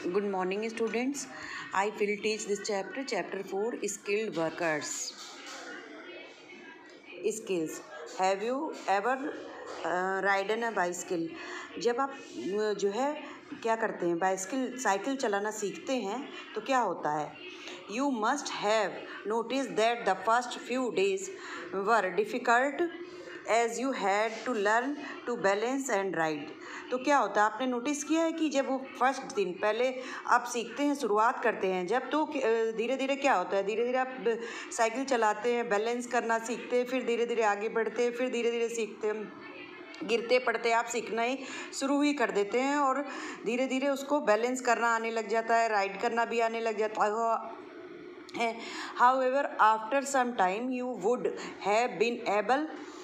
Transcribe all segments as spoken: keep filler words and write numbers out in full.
Good morning, students. I will teach this chapter, chapter four, skilled workers. Skills. Have you ever uh, ridden a bicycle? जब आप uh, जो है क्या करते हैं, बाइसिकल साइकिल चलाना सीखते हैं तो क्या होता है? You must have noticed that the first few days were difficult as you had to learn to balance and ride. तो क्या होता है, आपने नोटिस किया है कि जब वो फर्स्ट दिन पहले आप सीखते हैं, शुरुआत करते हैं जब, तो धीरे धीरे क्या होता है, धीरे धीरे आप साइकिल चलाते हैं, बैलेंस करना सीखते हैं, फिर धीरे धीरे आगे बढ़ते हैं, फिर धीरे धीरे सीखते हैं, गिरते पड़ते आप सीखना ही शुरू ही कर देते हैं और धीरे धीरे उसको बैलेंस करना आने लग जाता है, राइड करना भी आने लग जाता है. However, after some time you would have been able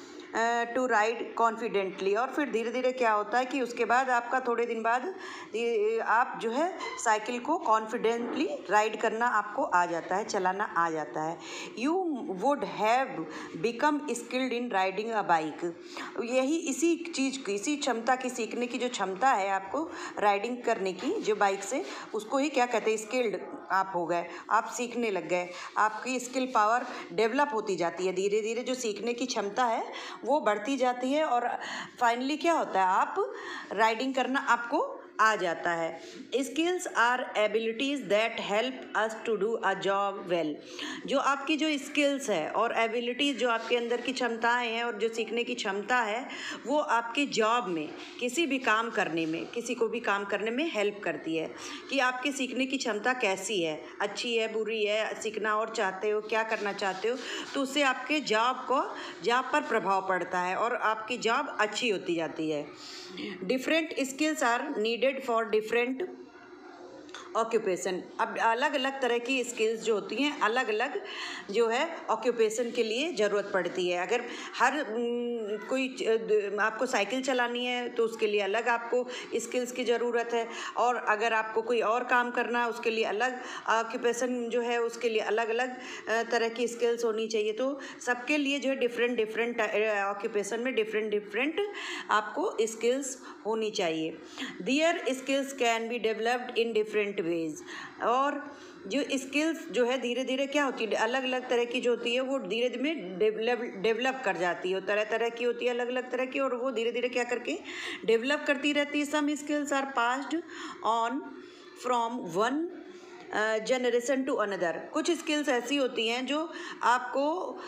to ride confidently. और फिर धीरे धीरे क्या होता है कि उसके बाद आपका थोड़े दिन बाद आप जो है साइकिल को कॉन्फिडेंटली राइड करना आपको आ जाता है, चलाना आ जाता है. You would have become skilled in riding a bike. यही इसी चीज़ की, इसी क्षमता की, सीखने की जो क्षमता है आपको राइडिंग करने की जो बाइक से, उसको ही क्या कहते हैं, स्किल्ड आप हो गए, आप सीखने लग गए, आपकी स्किल पावर डेवलप होती जाती है. धीरे धीरे जो सीखने की क्षमता है वो बढ़ती जाती है और फाइनली क्या होता है, आप राइडिंग करना आपको आ जाता है. Skills are abilities that help us to do a job well. जो आपकी जो स्किल्स है और एबिलिटीज़, जो आपके अंदर की क्षमताएं हैं और जो सीखने की क्षमता है, वो आपकी जॉब में, किसी भी काम करने में, किसी को भी काम करने में हेल्प करती है. कि आपके सीखने की क्षमता कैसी है, अच्छी है, बुरी है, सीखना और चाहते हो, क्या करना चाहते हो, तो उससे आपके जॉब को जॉब पर प्रभाव पड़ता है और आपकी जॉब अच्छी होती जाती है. Different skills are needed for different occupation. अब अलग अलग तरह की स्किल्स जो होती हैं, अलग अलग जो है ऑक्यूपेशन के लिए ज़रूरत पड़ती है. अगर हर कोई आपको साइकिल चलानी है तो उसके लिए अलग आपको स्किल्स की ज़रूरत है, और अगर आपको कोई और काम करना है उसके लिए अलग ऑक्यूपेशन जो है, उसके लिए अलग अलग तरह की स्किल्स होनी चाहिए. तो सबके लिए जो है डिफरेंट डिफरेंट ऑक्यूपेशन में डिफरेंट डिफरेंट आपको स्किल्स होनी चाहिए. Their skills can be developed in different ways. और जो स्किल्स जो है धीरे धीरे क्या होती है, अलग अलग तरह की जो होती है वो धीरे धीरे डेवलप डेवलप कर जाती है, तरह तरह की होती है, अलग अलग तरह की, और वो धीरे धीरे क्या करके डेवलप करती रहती है. Some skills are passed on from one generation to another. कुछ स्किल्स ऐसी होती हैं जो आपको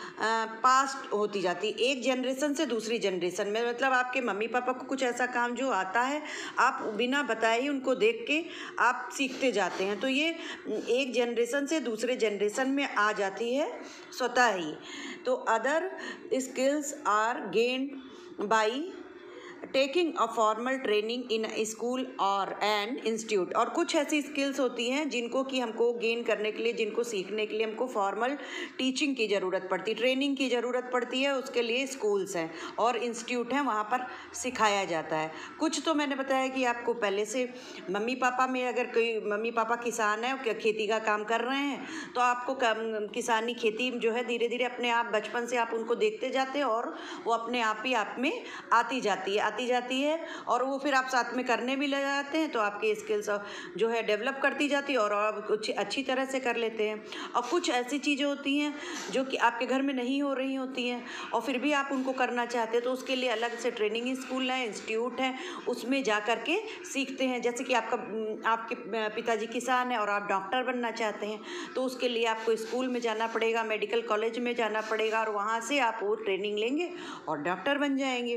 पास होती जाती है एक जनरेशन से दूसरी जनरेशन में. मतलब आपके मम्मी पापा को कुछ ऐसा काम जो आता है, आप बिना बताए ही उनको देख के आप सीखते जाते हैं, तो ये एक जनरेशन से दूसरे जनरेशन में आ जाती है स्वतः ही. तो other skills are gained by taking a formal training in school और एन इंस्टीट्यूट. और कुछ ऐसी स्किल्स होती हैं जिनको कि हमको गेन करने के लिए, जिनको सीखने के लिए हमको फॉर्मल टीचिंग की ज़रूरत पड़ती है, ट्रेनिंग की ज़रूरत पड़ती है. उसके लिए स्कूल्स हैं और इंस्टीट्यूट हैं, वहाँ पर सिखाया जाता है. कुछ तो मैंने बताया कि आपको पहले से मम्मी पापा में, अगर कोई मम्मी पापा किसान है, खेती का काम कर रहे हैं, तो आपको किसानी खेती जो है धीरे धीरे अपने आप बचपन से आप उनको देखते जाते हैं और वो अपने आप ही आप में आती जाती है आती जाती है और वो फिर आप साथ में करने भी लग जाते हैं, तो आपकी स्किल्स जो है डेवलप करती जाती है और आप कुछ अच्छी तरह से कर लेते हैं. और कुछ ऐसी चीज़ें होती हैं जो कि आपके घर में नहीं हो रही होती हैं और फिर भी आप उनको करना चाहते हैं, तो उसके लिए अलग से ट्रेनिंग स्कूल है, इंस्टीट्यूट है, उसमें जा कर के सीखते हैं. जैसे कि आपका आपके पिताजी किसान है और आप डॉक्टर बनना चाहते हैं, तो उसके लिए आपको स्कूल में जाना पड़ेगा, मेडिकल कॉलेज में जाना पड़ेगा और वहाँ से आप वो ट्रेनिंग लेंगे और डॉक्टर बन जाएंगे.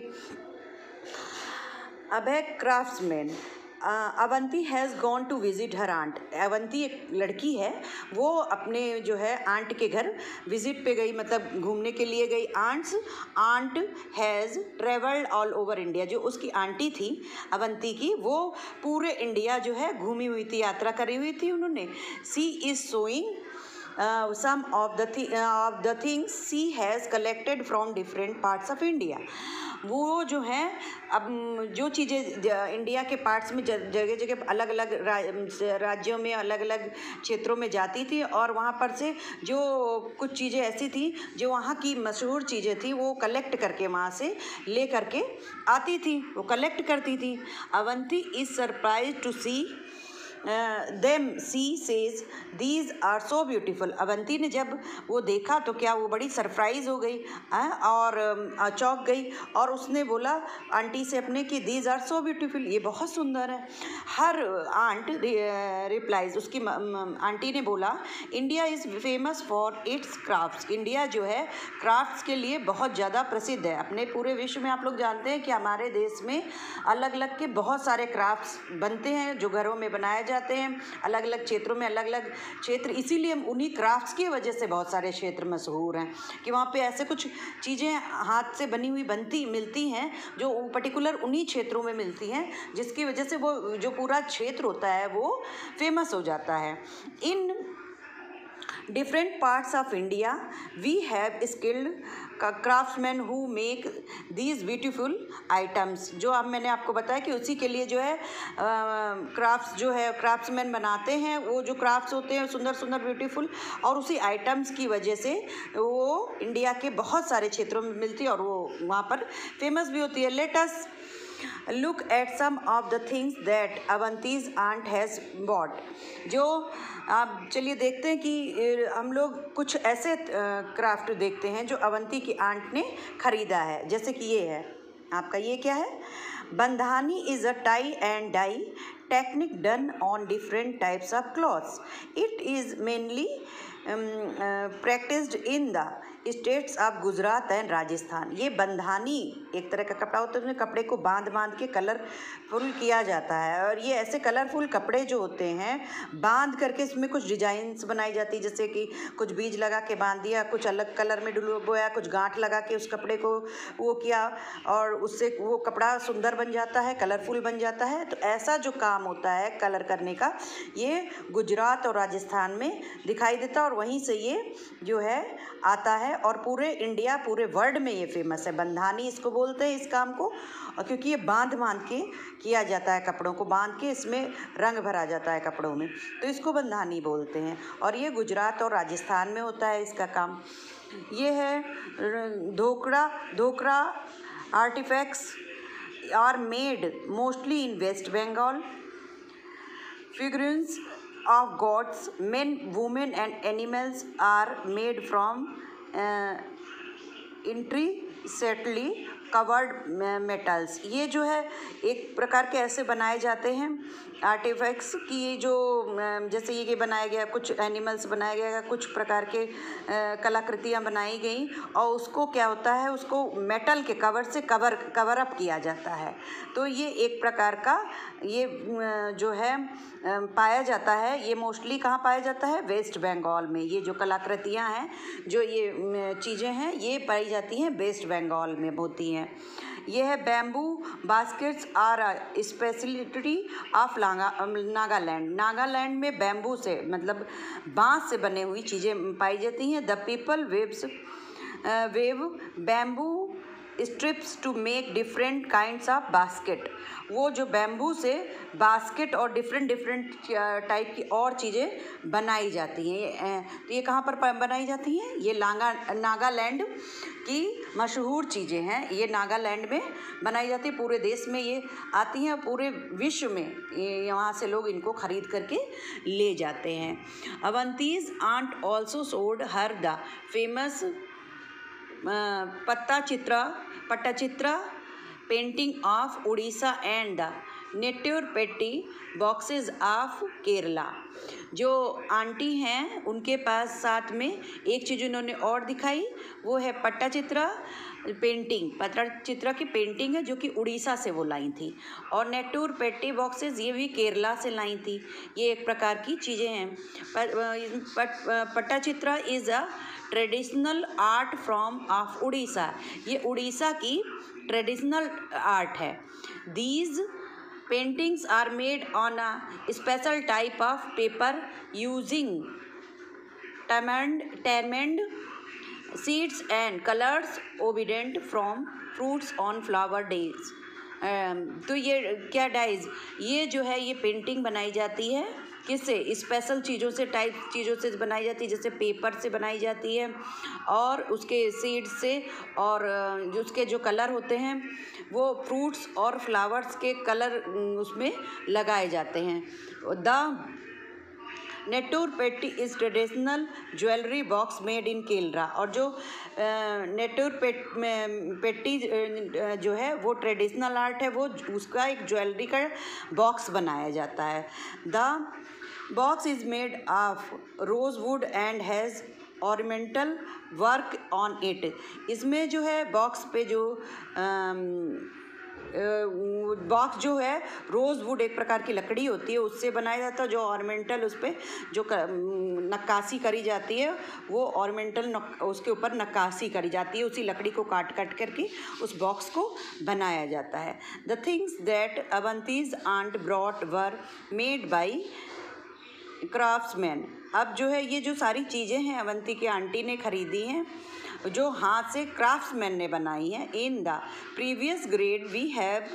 अब है craftsman. Avanti has gone to visit her aunt. Avanti एक लड़की है, वो अपने जो है आंट के घर विज़िट पे गई, मतलब घूमने के लिए गई. Aunts aunt has travelled all over India. जो उसकी आंटी थी अवंती की, वो पूरे इंडिया जो है घूमी हुई थी, यात्रा करी हुई थी उन्होंने. She is showing Uh, some of the th- uh, of the things she has collected from different parts of India. वो जो है अब जो चीज़ें इंडिया के पार्ट्स में जगह जगह अलग अलग राज्यों में, अलग अलग क्षेत्रों में जाती थी और वहाँ पर से जो कुछ चीज़ें ऐसी थी जो वहाँ की मशहूर चीज़ें थी वो कलेक्ट करके वहाँ से ले करके आती थी, वो कलेक्ट करती थी. Avanti is surprise to see them she says these are so beautiful. Avanti ने जब वो देखा तो क्या वो बड़ी सरप्राइज हो गई आ, और आ, चौंक गई और उसने बोला आंटी से अपने कि दीज आर सो ब्यूटीफुल, ये बहुत सुंदर है। हर आंट रिप्लाइज, उसकी आंटी ने बोला India is famous for its crafts. India जो है क्राफ्ट्स के लिए बहुत ज़्यादा प्रसिद्ध है। अपने पूरे विश्व में आप लोग जानते हैं कि हमारे देश में अलग अलग के बहुत सारे क्राफ्ट्स बनते हैं जो घरों में बनाए जाते हैं, अलग अलग क्षेत्रों में अलग अलग क्षेत्र, इसीलिए उन्हीं क्राफ्ट्स की वजह से बहुत सारे क्षेत्र मशहूर हैं कि वहाँ पे ऐसे कुछ चीज़ें हाथ से बनी हुई बनती मिलती हैं जो पर्टिकुलर उन्हीं क्षेत्रों में मिलती हैं, जिसकी वजह से वो जो पूरा क्षेत्र होता है वो फेमस हो जाता है। इन different parts of India we have skilled craftsmen who make these beautiful items। जो अब मैंने आपको बताया कि उसी के लिए जो है क्राफ्ट्स जो है क्राफ्ट्समैन बनाते हैं, वो जो क्राफ्ट्स होते हैं सुंदर सुंदर ब्यूटीफुल, और उसी आइटम्स की वजह से वो इंडिया के बहुत सारे क्षेत्रों में मिलती है और वो वहाँ पर फेमस भी होती है। Let us look at some of the things that Avanti's aunt has bought. जो आप चलिए देखते हैं कि हम लोग कुछ ऐसे क्राफ्ट देखते हैं जो अवंती की आंट ने खरीदा है। जैसे कि ये है आपका, ये क्या है, bandhani is a tie and dye technique done on different types of clothes. It is mainly practised in the states of Gujarat and Rajasthan. ये बंधानी एक तरह का कपड़ा होता है, उसमें कपड़े को बांध बांध के कलरफुल किया जाता है, और ये ऐसे कलरफुल कपड़े जो होते हैं बांध करके इसमें कुछ डिजाइन्स बनाई जाती है, जैसे कि कुछ बीज लगा के बांध दिया, कुछ अलग कलर में डुबोया, कुछ गांठ लगा के उस कपड़े को वो किया और उससे वो कपड़ा सुंदर बन जाता है, कलरफुल बन जाता है। तो ऐसा जो काम होता है कलर करने का, ये गुजरात और राजस्थान में दिखाई देता है और वहीं से ये जो है आता है और पूरे इंडिया पूरे वर्ल्ड में ये फेमस है। बंधानी इसको बोलते हैं इस काम को, और क्योंकि ये बांध बांध के किया जाता है, कपड़ों को बांध के इसमें रंग भरा जाता है कपड़ों में, तो इसको बंधानी बोलते हैं। और ये गुजरात और राजस्थान में होता है इसका काम। ये है dhokra. Dhokra artifacts are made mostly in West Bengal. Figurines of gods, men, women and animals are made from uh, intricately covered metals। ये जो है एक प्रकार के ऐसे बनाए जाते हैं आर्टिफैक्ट्स की, ये जो जैसे ये बनाया गया, कुछ एनिमल्स बनाया गया, कुछ प्रकार के कलाकृतियाँ बनाई गई और उसको क्या होता है, उसको मेटल के कवर से कवर कवर अप किया जाता है। तो ये एक प्रकार का ये जो है पाया जाता है। ये मोस्टली कहाँ पाया जाता है, वेस्ट बंगाल में। ये जो कलाकृतियाँ हैं, जो ये चीज़ें हैं, ये पाई जाती हैं वेस्ट बंगाल में होती हैं। ये है bamboo baskets are speciality of Nagaland. Nagaland में बैम्बू से मतलब बांस से बने हुई चीज़ें पाई जाती हैं। The people weaves weave bamboo strips to make different kinds of basket. वो जो बैम्बू से बास्केट और डिफरेंट डिफरेंट टाइप की और चीज़ें बनाई जाती हैं। तो ये कहाँ पर बनाई जाती हैं, ये नागा नागालैंड की मशहूर चीज़ें हैं। ये नागालैंड में बनाई जाती है, पूरे देश में ये आती हैं, पूरे विश्व में यहाँ से लोग इनको खरीद करके ले जाते हैं। Avanti's aunt also sold her the famous patta chitra pattachitra painting of Orissa and the native petti boxes of Kerala. जो आंटी हैं उनके पास साथ में एक चीज़ उन्होंने और दिखाई, वो है पट्टचित्रा पेंटिंग। पट्टचित्रा की पेंटिंग है जो कि उड़ीसा से वो लाई थी, और नेटूर पेटी बॉक्सेस ये भी केरला से लाई थी। ये एक प्रकार की चीज़ें हैं। Pattachitra is a traditional art from of Orissa. ये उड़ीसा की ट्रेडिशनल आर्ट है। These paintings are made on a special type of paper using tamarind tamarind seeds and colors obtained from fruits on flower days तो ये क्या डाइज, ये जो है ये पेंटिंग बनाई जाती है किससे, स्पेशल चीज़ों से, टाइप चीज़ों से बनाई जाती है, जैसे पेपर से बनाई जाती है और उसके सीड से, और जो उसके जो कलर होते हैं वो फ्रूट्स और फ्लावर्स के कलर उसमें लगाए जाते हैं। The nettur petti is traditional jewellery box made in Kerala. और जो नेटूर पेट पेट्टी जो है वो ट्रेडिशनल आर्ट है, वो उसका एक ज्वेलरी का बॉक्स बनाया जाता है। The box is made of rosewood and has ornamental work on it. इसमें जो है बॉक्स पे जो बॉक्स जो है रोज़ वुड एक प्रकार की लकड़ी होती है उससे बनाया जाता है, जो ऑर्नामेंटल उस पर जो नक्काशी करी जाती है वो ऑर्नामेंटल उसके ऊपर नक्काशी करी जाती है, उसी लकड़ी को काट काट करके उस बॉक्स को बनाया जाता है। The things that Avanti's aunt brought were made by craftsman. अब जो है ये जो सारी चीज़ें हैं अवंती की आंटी ने खरीदी हैं जो हाथ से क्राफ्ट्समैन ने बनाई हैं। In the previous grade we have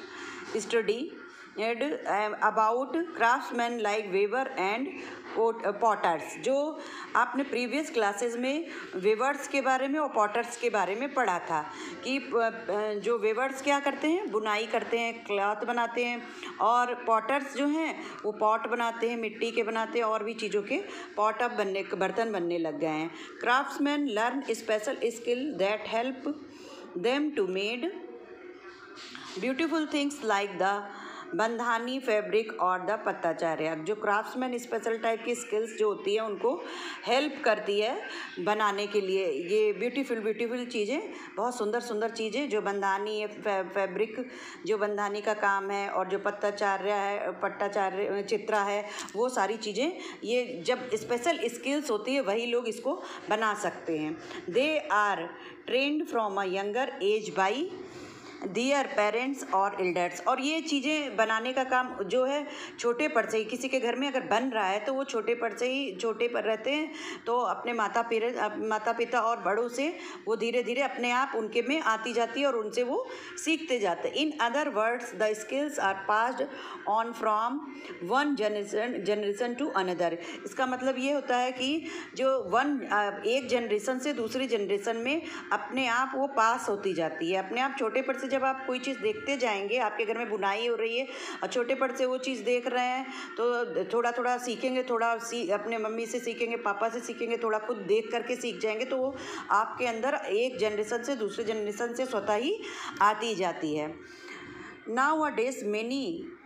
studied about craftsman like weaver and potters. जो आपने प्रीवियस क्लासेस में वेवर्स के बारे में और पॉटर्स के बारे में पढ़ा था कि जो वेवर्स क्या करते हैं, बुनाई करते हैं, क्लॉथ बनाते हैं, और पॉटर्स जो हैं वो पॉट बनाते हैं, मिट्टी के बनाते हैं, और भी चीज़ों के पॉट अब बनने बर्तन बनने लग गए हैं। Craftsman learn special skill that help them to made beautiful things like the bandhani fabric और द पत्ताचार्य। जो क्राफ्ट्समैन स्पेशल टाइप की स्किल्स जो होती है उनको हेल्प करती है बनाने के लिए ये ब्यूटीफुल ब्यूटीफुल चीज़ें, बहुत सुंदर सुंदर चीज़ें जो बंधानी फै, फैब्रिक जो बंधानी का काम है, और जो पत्ताचार्य है, पट्टाचार्य चित्रा है, वो सारी चीज़ें ये जब स्पेशल स्किल्स होती है वही लोग इसको बना सकते हैं। They are trained from a younger age by their parents और एल्डर्स। और ये चीज़ें बनाने का काम जो है छोटे पर से ही, किसी के घर में अगर बन रहा है तो वो छोटे पर से ही छोटे पर रहते हैं तो अपने माता पिता माता पिता और बड़ों से वो धीरे धीरे अपने आप उनके में आती जाती है और उनसे वो सीखते जाते हैं। In other words the skills are passed on from one generation generation to another. इसका मतलब ये होता है कि जो वन एक जनरेशन से दूसरी जनरेशन में अपने आप वो पास होती जाती है अपने आप। छोटे पर से जब आप कोई चीज़ देखते जाएंगे, आपके घर में बुनाई हो रही है और छोटे पर से वो चीज़ देख रहे हैं तो थोड़ा थोड़ा सीखेंगे, थोड़ा सी अपने मम्मी से सीखेंगे, पापा से सीखेंगे, थोड़ा खुद देख करके सीख जाएंगे, तो वो आपके अंदर एक जनरेशन से दूसरे जनरेशन से स्वतः ही आती जाती है। Nowadays many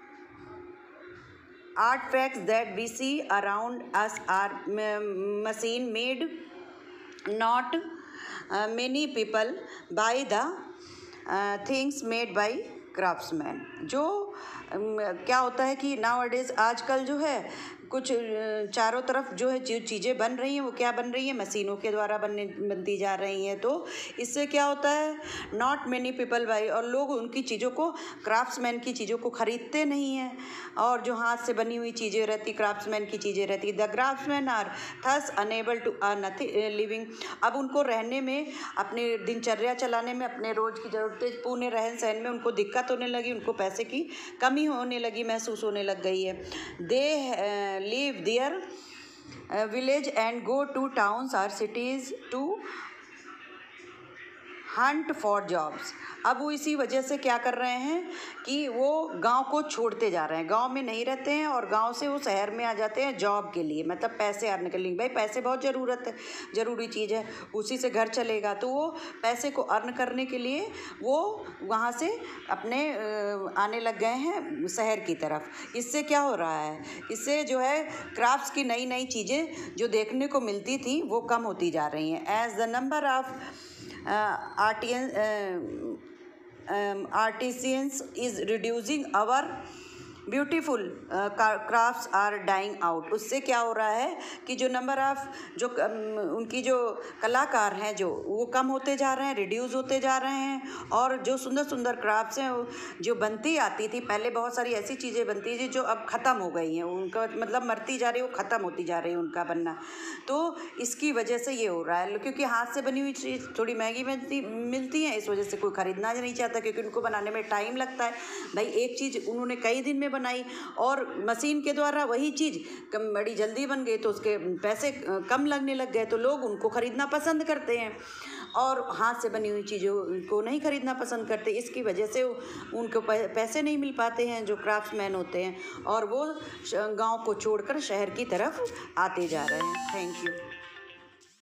artifacts that we see around us are machine made. Not uh, many people buy the uh, things made by craftsmen. जो क्या होता है कि नाउ-अ-डेज आजकल जो है कुछ चारों तरफ जो है जो चीज़ें बन रही हैं वो क्या बन रही हैं, मशीनों के द्वारा बनने बनती जा रही हैं। तो इससे क्या होता है, नॉट मेनी पीपल बाई, और लोग उनकी चीज़ों को, क्राफ्ट्समैन की चीज़ों को ख़रीदते नहीं हैं, और जो हाथ से बनी हुई चीज़ें रहती, क्राफ्ट्समैन की चीज़ें रहती। The craftsman are thus unable to earn living. अब उनको रहने में, अपने दिनचर्या चलाने में, अपने रोज़ की ज़रूरतें पूरे रहन सहन में उनको दिक्कत होने लगी, उनको पैसे की कमी होने लगी, महसूस होने लग गई है। दे leave their uh, village and go to towns or cities to hunt for jobs. अब वो इसी वजह से क्या कर रहे हैं कि वो गांव को छोड़ते जा रहे हैं, गांव में नहीं रहते हैं और गांव से वो शहर में आ जाते हैं जॉब के लिए, मतलब पैसे अर्न के लिए। भाई पैसे बहुत ज़रूरत है, ज़रूरी चीज़ है, उसी से घर चलेगा, तो वो पैसे को अर्न करने के लिए वो वहाँ से अपने आने लग गए हैं शहर की तरफ। इससे क्या हो रहा है, इससे जो है क्राफ्ट्स की नई नई चीज़ें जो देखने को मिलती थी वो कम होती जा रही हैं। As the number of artisan Um, artisans is reducing, our beautiful crafts are dying out. उससे क्या हो रहा है कि जो नंबर ऑफ जो um, उनकी जो कलाकार हैं जो वो कम होते जा रहे हैं, रिड्यूस होते जा रहे हैं। और जो सुंदर सुंदर क्राफ्ट्स हैं जो बनती आती थी पहले, बहुत सारी ऐसी चीज़ें बनती थी जो अब ख़त्म हो गई हैं, उनका मतलब मरती जा रही है, वो ख़त्म होती जा रही है उनका बनना। तो इसकी वजह से ये हो रहा है, क्योंकि हाथ से बनी हुई चीज़ थोड़ी महंगी मिलती मिलती है, इस वजह से कोई ख़रीदना नहीं चाहता, क्योंकि उनको बनाने में टाइम लगता है। भाई एक चीज़ उन्होंने कई दिन में बनाई और मशीन के द्वारा वही चीज़ कम बड़ी जल्दी बन गई, तो उसके पैसे कम लगने लग गए, तो लोग उनको ख़रीदना पसंद करते हैं और हाथ से बनी हुई चीज़ों को नहीं ख़रीदना पसंद करते। इसकी वजह से उनको पैसे नहीं मिल पाते हैं जो क्राफ्ट्समैन होते हैं, और वो गांव को छोड़कर शहर की तरफ आते जा रहे हैं। Thank you.